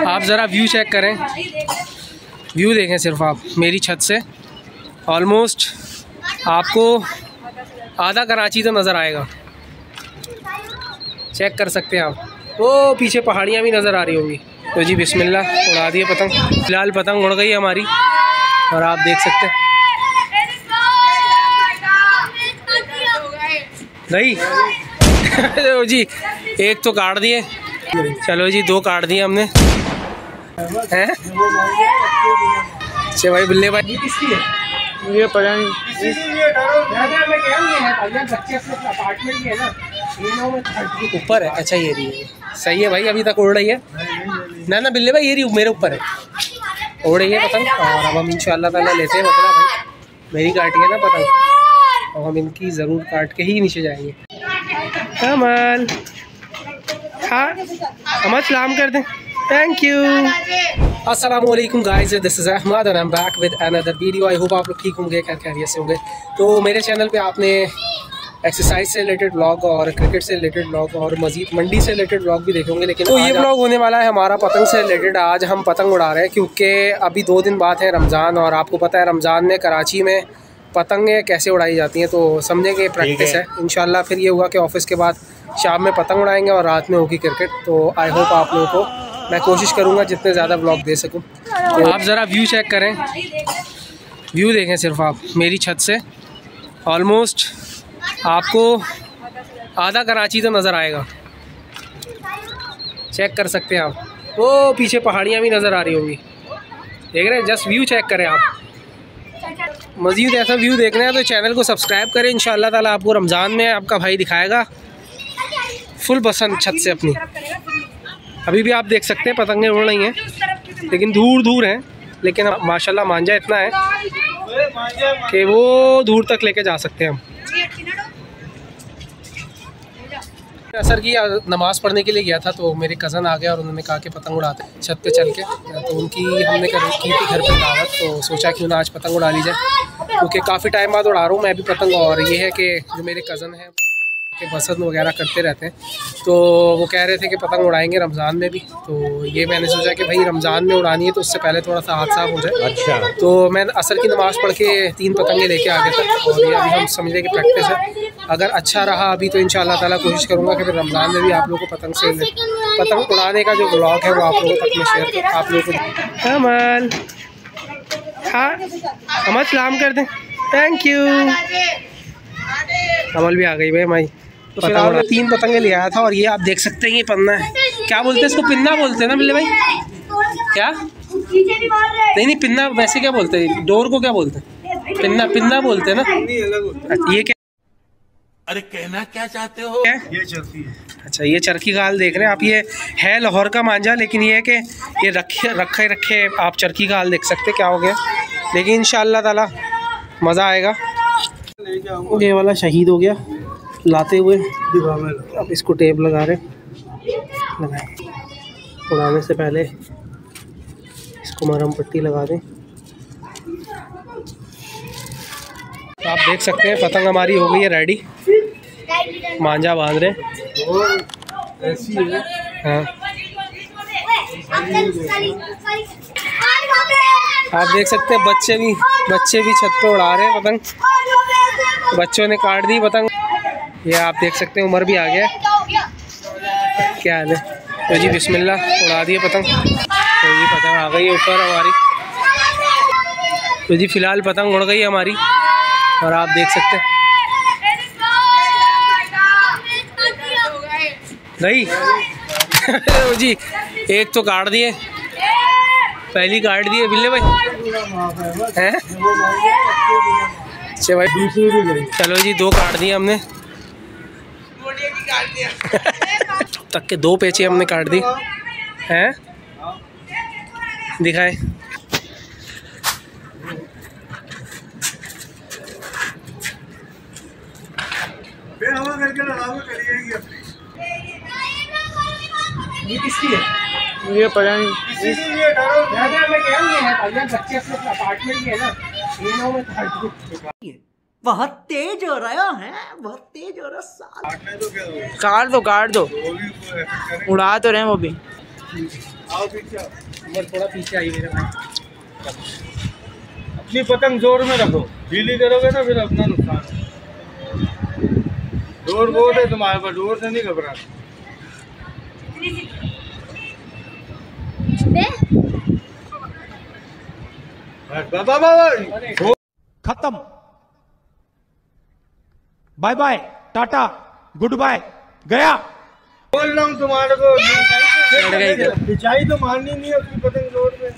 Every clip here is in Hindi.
आप ज़रा व्यू चेक करें, व्यू देखें सिर्फ आप मेरी छत से। ऑलमोस्ट आपको आधा कराची तो नज़र आएगा, चेक कर सकते हैं आप। वो पीछे पहाड़ियाँ भी नज़र आ रही होंगी। तो जी बिस्मिल्लाह, उड़ा दिए पतंग। फिलहाल पतंग उड़ गई हमारी और आप देख सकते हैं गई। तो जी एक तो काट दिए, चलो जी दो काट दिए हमने हैं। अच्छा भाई बिल्ले भाई किसकी है ये पता नहीं। ऊपर है, अच्छा ये रही है, सही है भाई, अभी तक उड़ रही है ना ना बिल्ले भाई, ये रही मेरे ऊपर है, उड़ रही है पतंग। और अब हम इंशाल्लाह ताला लेते हैं मतलब भाई, मेरी काटी है ना पतंग, और हम इनकी ज़रूर काट के ही नीचे जाएंगे। कमल हाँ अमल सलाम कर दें, थैंक यू। अस्सलामुअलैकुम guys, this is Ahmed and I am back with another video. I hope आप लोग ठीक होंगे, खैरियत से होंगे। तो मेरे चैनल पे आपने एक्सरसाइज से रिलेटेड व्लॉग और क्रिकेट से रिलेटेड व्लॉग और मजीद मंडी से रिलेटेड व्लॉग भी देखे होंगे, लेकिन तो ये व्लॉग होने वाला है हमारा पतंग से रिलेटेड। आज हम पतंग उड़ा रहे हैं क्योंकि अभी 2 दिन बाद है रमज़ान, और आपको पता है रमज़ान में कराची में पतंगें कैसे उड़ाई जाती हैं, तो समझें कि प्रैक्टिस है। इंशाल्लाह फिर ये हुआ कि ऑफिस के बाद शाम में पतंग उड़ाएंगे और रात में होगी क्रिकेट। तो आई होप आप लोगों को, मैं कोशिश करूँगा जितने ज़्यादा व्लॉग दे सकूँ। तो आप ज़रा व्यू चेक करें, व्यू देखें सिर्फ आप मेरी छत से। ऑलमोस्ट आपको आधा कराची तो नज़र आएगा, चेक कर सकते हैं आप। वो पीछे पहाड़ियाँ भी नज़र आ रही होंगी, देख रहे हैं। जस्ट व्यू चेक करें आप। मज़ीद ऐसा व्यू देखना है तो चैनल को सब्सक्राइब करें। इंशाल्लाह ताला आपको रमज़ान में आपका भाई दिखाएगा फुल पसंद छत से अपनी। अभी भी आप देख सकते हैं पतंगें उड़ रही हैं, लेकिन दूर दूर हैं, लेकिन माशाल्लाह मांझा इतना है कि वो दूर तक लेके जा सकते हैं हम। असर की नमाज़ पढ़ने के लिए गया था, तो मेरे कज़न आ गया और उन्होंने कहा कि पतंग उड़ाते हैं छत पे चल के। तो उनकी हमने की थी घर पे दावत, तो सोचा क्यों ना आज पतंग उड़ा ली जाए, क्योंकि काफ़ी टाइम बाद उड़ा रहा हूँ मैं भी पतंग। और ये है कि जो मेरे कज़न हैं के पसंद वगैरह करते रहते हैं, तो वो कह रहे थे कि पतंग उड़ाएंगे रमज़ान में भी। तो ये मैंने सोचा कि भाई रमज़ान में उड़ानी है तो उससे पहले थोड़ा सा हाथ साफ हो जाए। अच्छा, तो मैं असर की नमाज़ पढ़ के 3 पतंगे लेके आ गया था, और ये अभी हम समझ रहे कि प्रैक्टिस है। अगर अच्छा रहा अभी तो इंशाल्लाह ताला कोशिश करूँगा कि फिर रमज़ान में भी आप लोगों को पतंग उड़ाने का जो ब्लॉग है वो आप लोगों तक में शेयर आप लोगों को। अमल हाँ अमल सलाम कर दें, थैंक यू। अमल भी आ गई भाई हमारी। तो फिर आपने 3 पतंगे ले आया था, और ये आप देख सकते हैं ये पन्ना है, क्या बोलते हैं इसको, पिन्ना बोलते हैं ना बिल्ले भाई? क्या नहीं पिन्ना, वैसे क्या बोलते हैं, डोर को क्या बोलते हैं? पिन्ना बोलते हैं ना। ये क्या, अरे कहना क्या चाहते हो? ये चरखी है। अच्छा ये चरखी का हाल देख रहे हैं आप। ये है लाहौर का मांझा, लेकिन ये है कि ये रखे आप चरखी का हाल देख सकते क्या हो गया। लेकिन इंशाअल्लाह ताला मज़ा आएगा। ये वाला शहीद हो गया लाते हुए, अब इसको टेप लगा रहे, उड़ाने से पहले इसको मरहम पट्टी लगा दें। तो आप देख सकते हैं पतंग हमारी हो गई है रेडी, मांझा बांध रहे हाँ। आप देख सकते हैं बच्चे भी छत पे उड़ा रहे हैं पतंग, बच्चों ने काट दी पतंग। ये आप देख सकते हैं उमर भी आ गया, क्या हाल है। तो जी बिस्मिल्लाह, उड़ा दिए पतंग। तो जी पतंग आ गई ऊपर हमारी। तो जी फ़िलहाल पतंग उड़ गई हमारी, और आप देख सकते हैं गई। तो जी एक तो काट दिए, पहली काट दिए बिल्ले भाई हैं। अच्छा भाई चलो जी 2 काट दिए हमने तक के 2 पेचे हमने काट दी हैं, दिखाए। ये किसकी है? ये पता नहीं। बहुत तेज हो रहा है, बहुत तेज हो रहा। काट दो उड़ा तो रहे हैं वो भी। आओ पीछे आओ। उमर थोड़ा पीछे आई मेरे भाई। अपनी पतंग जोर में रखो, ढीली करोगे ना फिर अपना नुकसान है। जोर बहुत है तुम्हारे पास, जोर से नहीं घबराना। खत्म, bye bye, tata, goodbye, गया। बोल रहा हूँ तुम्हारे को, खिंचाई तो मारनी नहीं है अपनी पतंग जोर में।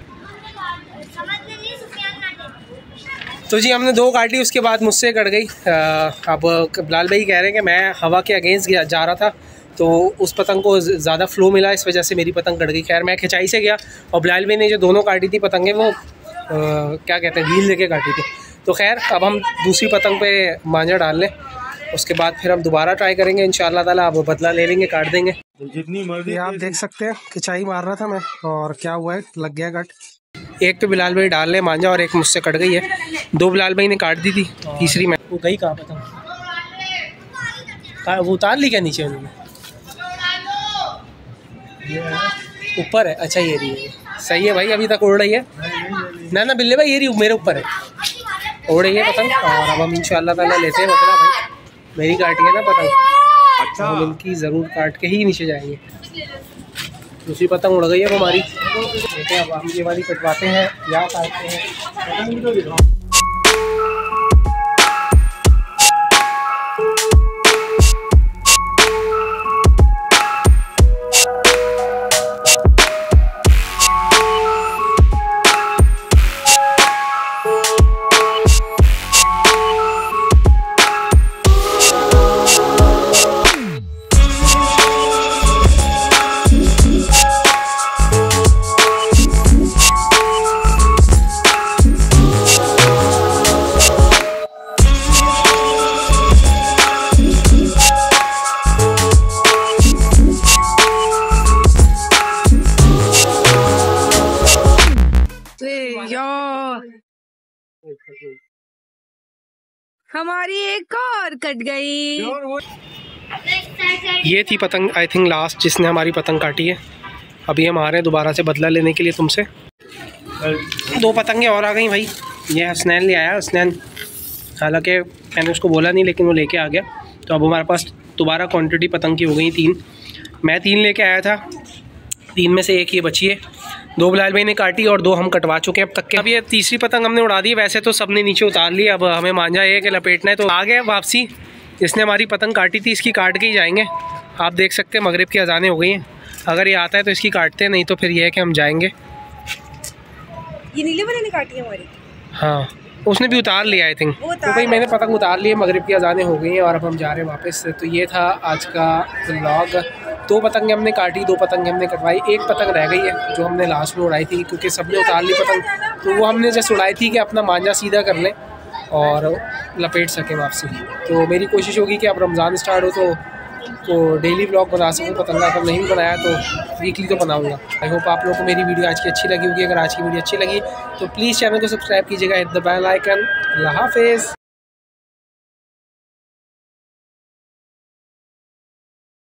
तो जी हमने 2 काटी, उसके बाद मुझसे कट गई। अब बिलाल भाई कह रहे हैं कि मैं हवा के अगेंस्ट जा रहा था तो उस पतंग को ज़्यादा फ्लो मिला, इस वजह से मेरी पतंग कट गई। खैर मैं खिंचाई से गया और बिलाल भाई ने जो दोनों काटी थी पतंगें वो क्या कहते हैं व्हील लेके काटी थी। तो खैर अब हम दूसरी पतंग पे मांझा डाल लें, उसके बाद फिर हम दोबारा ट्राई करेंगे इंशाल्लाह ताला। अब बदला ले लेंगे, काट देंगे। जितनी मर्जी आप देख सकते हैं खिंचाई मार रहा था मैं और क्या हुआ है, लग गया कट। एक पे बिलाल भाई डाल ले मांझा और एक मुझसे कट गई है। 2 बिलाल भाई ने काट दी थी, तीसरी मैं वो गई कहाँ पतंग, वो उतार ली क्या नीचे उन्होंने? ऊपर है, अच्छा ये रही है, सही है भाई, अभी तक उड़ रही है। ना बिल्ले भाई ये रही मेरे ऊपर है, उड़ रही है पतंग। और अब हम इंशाल्लाह ताला लेते हैं बदला भाई। मेरी काटी है ना पतंग, अच्छा हम इनकी ज़रूर काट के ही नीचे जाएंगे। दूसरी पतंग उड़ गई है हमारी, देखते हैं अब हम ये वाली कटवाते हैं या काटते हैं। हमारी एक और कट गई। ये थी पतंग आई थिंक लास्ट जिसने हमारी पतंग काटी है। अभी हम आ रहे हैं दोबारा से बदला लेने के लिए तुमसे। 2 पतंगें और आ गई भाई, ये हसनैन ले आया। हसनैन हालांकि मैंने उसको बोला नहीं लेकिन वो लेके आ गया। तो अब हमारे पास दोबारा क्वांटिटी पतंग की हो गई 3। मैं 3 लेके आया था, 3 में से 1 ये बची है। 2 बिलाल भाई ने काटी और 2 हम कटवा चुके हैं अब तक के। अब ये तीसरी पतंग हमने उड़ा दी, वैसे तो सबने नीचे उतार ली। अब हमें मांझा है कि लपेटना है, तो आ गया वापसी। इसने हमारी पतंग काटी थी, इसकी काट के ही जाएंगे। आप देख सकते हैं मगरिब की अजानें हो गई हैं। अगर ये आता है तो इसकी काटते हैं, नहीं तो फिर ये है कि हम जाएंगे। ये नीले वाले ने काटी है हमारी? हाँ उसने भी उतार लिया आई थिंक। तो भाई मैंने पतंग उतार ली है, मगरिब की अजानें हो गई हैं और अब हम जा रहे हैं वापस। तो ये था आज का व्लॉग। 2 पतंगें हमने काटी, 2 पतंगें हमने कटवाई, 1 पतंग रह गई है जो हमने लास्ट में उड़ाई थी क्योंकि सबने उतार ली पतंग। तो वो हमने जस्ट उड़ाई थी कि अपना मांझा सीधा कर लें और लपेट सकें वापसी। तो मेरी कोशिश होगी कि अब रमज़ान स्टार्ट हो तो डेली व्लॉग बना सकूँ पतंग का। अगर नहीं बनाया तो वीकली तो बनाऊँगा। आई होप आप लोगों को मेरी वीडियो आज की अच्छी लगी होगी। अगर आज की वीडियो अच्छी लगी तो प्लीज़ चैनल को सब्सक्राइब कीजिएगा, हिट द बेल आइकन। अल्लाह हाफिज़।